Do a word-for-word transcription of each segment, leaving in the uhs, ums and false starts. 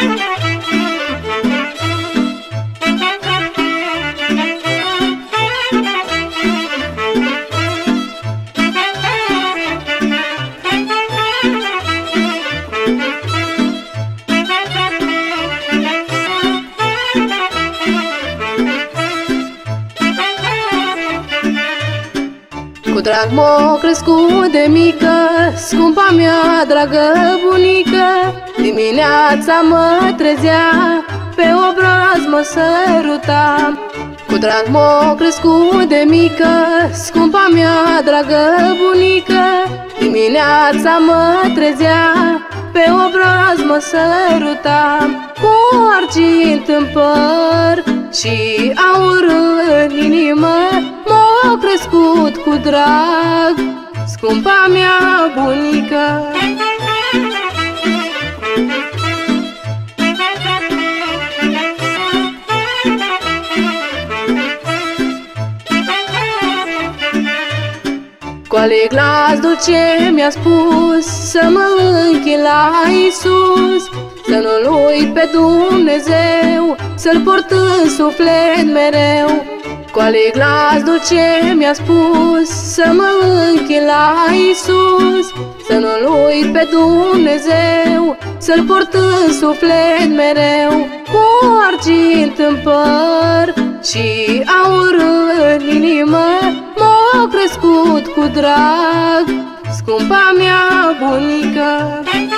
Cu drag m-o crescut de mică, scumpa mea dragă bunică. Dimineața mă trezea, pe obraz mă săruta. Cu drag m-o crescut de mică, scumpa mea dragă bunică. Dimineața mă trezea, pe obraz mă săruta. Cu argint în păr și aur în inimă, m-a crescut cu drag scumpa mea bunică. Cu ale glas dulce mi-a spus să mă închin la Iisus, să nu-L uit pe Dumnezeu, să-L port în suflet mereu. Cu ale glas dulce mi-a spus să mă închin la Iisus, să nu-L uit pe Dumnezeu, să-L port în suflet mereu. Cu argint în păr și aur în inimă, m-a crescut cu drag scumpa mea bunică.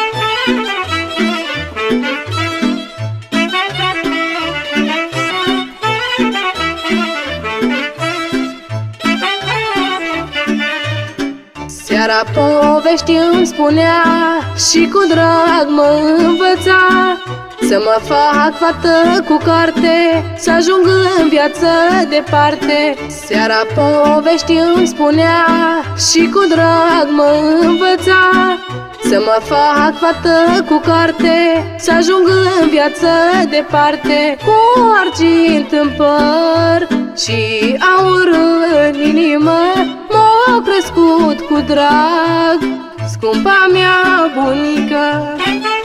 Seara povești îmi spunea și cu drag mă învăța să mă fac fată cu carte, să ajung în viață departe. Seara povești îmi spunea și cu drag mă învăța să mă fac fată cu carte, să ajung în viață departe. Cu argint în păr și aur în inimă, m-a crescut cu drag scumpa mea bunică.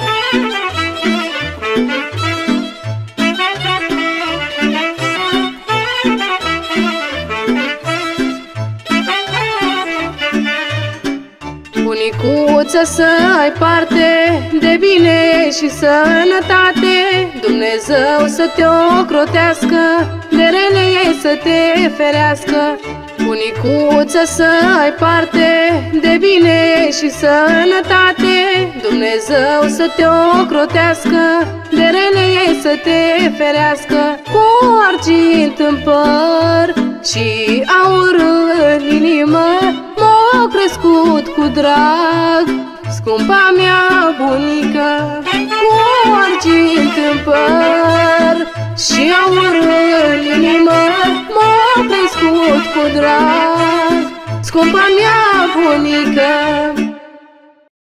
Bunicuță, să ai parte de bine și sănătate, Dumnezeu să te ocrotească, de rele să te ferească. Bunicuță, să ai parte de bine și sănătate, Dumnezeu să te ocrotească, de rele să te ferească. Cu argint în păr și aur în inimă, m-a crescut cu drag scumpa mea bunică. Cu argint în păr și aur în inimă, m-a crescut cu drag scumpa mea bunică.